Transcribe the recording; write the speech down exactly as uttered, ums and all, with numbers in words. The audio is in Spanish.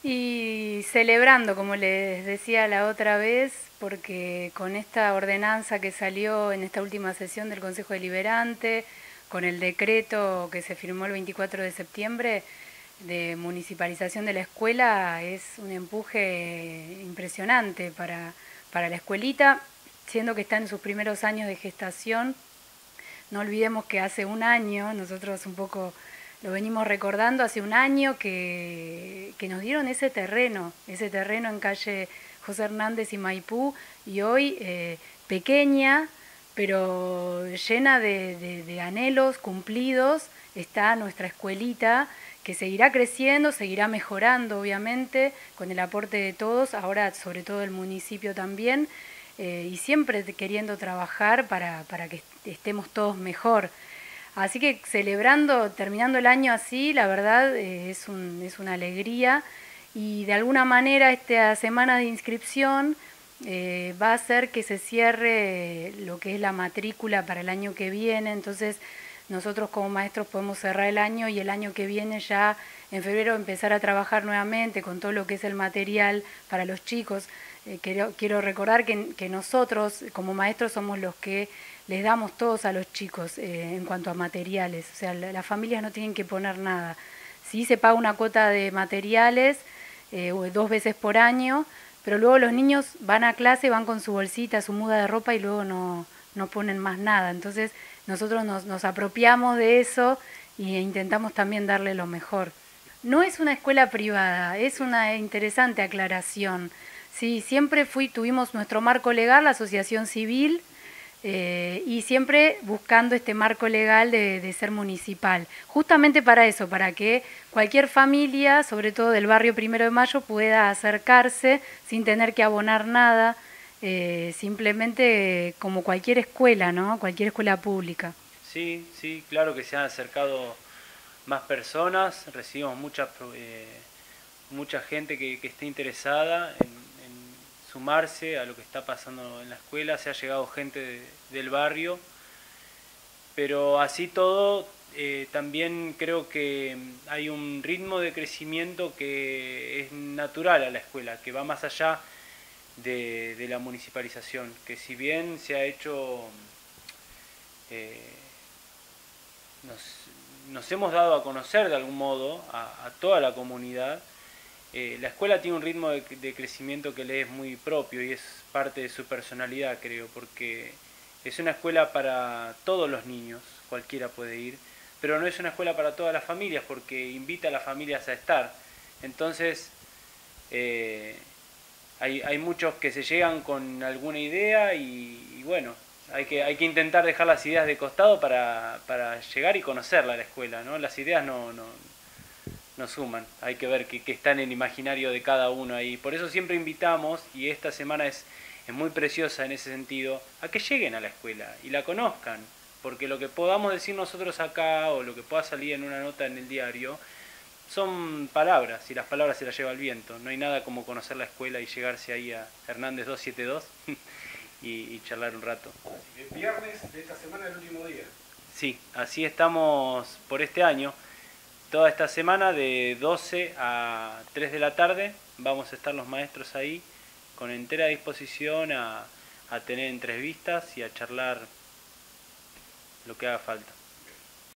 Y celebrando, como les decía la otra vez, porque con esta ordenanza que salió en esta última sesión del Consejo Deliberante, con el decreto que se firmó el veinticuatro de septiembre de municipalización de la escuela, es un empuje impresionante para, para la escuelita, siendo que está en sus primeros años de gestación. No olvidemos que hace un año, nosotros un poco lo venimos recordando, hace un año que, que nos dieron ese terreno, ese terreno en calle José Hernández y Maipú, y hoy eh, pequeña, pero llena de, de, de anhelos cumplidos, está nuestra escuelita, que seguirá creciendo, seguirá mejorando, obviamente, con el aporte de todos, ahora sobre todo el municipio también, eh, y siempre queriendo trabajar para, para que estemos todos mejor. Así que celebrando, terminando el año así, la verdad eh, es, un, es una alegría, y de alguna manera esta semana de inscripción eh, va a hacer que se cierre lo que es la matrícula para el año que viene. Entonces nosotros como maestros podemos cerrar el año y el año que viene ya en febrero empezar a trabajar nuevamente con todo lo que es el material para los chicos. Eh, quiero, quiero recordar que, que nosotros como maestros somos los que les damos todos a los chicos eh, en cuanto a materiales. O sea, la, las familias no tienen que poner nada. Sí se paga una cuota de materiales eh, dos veces por año, pero luego los niños van a clase, van con su bolsita, su muda de ropa y luego no, no ponen más nada. Entonces nosotros nos, nos apropiamos de eso e intentamos también darle lo mejor. No es una escuela privada, es una interesante aclaración. Sí, siempre fui, tuvimos nuestro marco legal, la asociación civil, eh, y siempre buscando este marco legal de, de ser municipal. Justamente para eso, para que cualquier familia, sobre todo del barrio Primero de Mayo, pueda acercarse sin tener que abonar nada, eh, simplemente como cualquier escuela, ¿no? Cualquier escuela pública. Sí, sí, claro que se han acercado más personas, recibimos mucha, eh, mucha gente que, que esté interesada en, en sumarse a lo que está pasando en la escuela, se ha llegado gente de- del barrio, pero así todo eh, también creo que hay un ritmo de crecimiento que es natural a la escuela, que va más allá de, de la municipalización, que si bien se ha hecho, eh, nos, nos hemos dado a conocer de algún modo a, a toda la comunidad. Eh, la escuela tiene un ritmo de, de crecimiento que le es muy propio y es parte de su personalidad, creo, porque es una escuela para todos los niños, cualquiera puede ir, pero no es una escuela para todas las familias porque invita a las familias a estar. Entonces, eh, hay, hay muchos que se llegan con alguna idea y, y bueno, hay que, hay que intentar dejar las ideas de costado para, para llegar y conocerla a la escuela, ¿no? Las ideas no, no, no suman, hay que ver qué, qué está en el imaginario de cada uno ahí. Por eso siempre invitamos, y esta semana es, es muy preciosa en ese sentido, a que lleguen a la escuela y la conozcan, porque lo que podamos decir nosotros acá o lo que pueda salir en una nota en el diario son palabras y las palabras se las lleva el viento. No hay nada como conocer la escuela y llegarse ahí a Hernández doscientos setenta y dos y, y charlar un rato. El viernes de esta semana es el último día. Sí, así estamos por este año. Toda esta semana de doce a tres de la tarde vamos a estar los maestros ahí con entera disposición a, a tener entrevistas y a charlar lo que haga falta.